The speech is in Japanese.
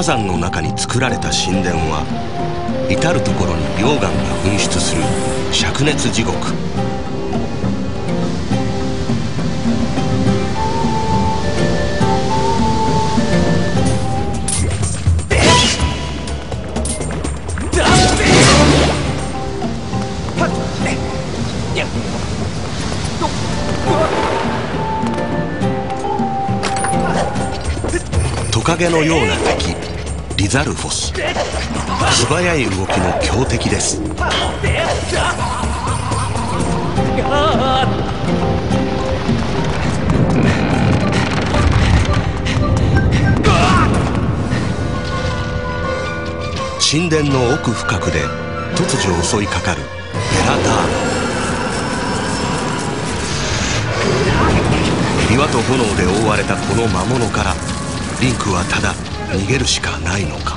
山の中に作られた神殿は至る所に溶岩が噴出する灼熱地獄。トカゲのような敵リザルフォス、素早い動きの強敵です。神殿の奥深くで突如襲いかかるベラターノ。岩と炎で覆われたこの魔物からリンクはただ逃げるしかないのか。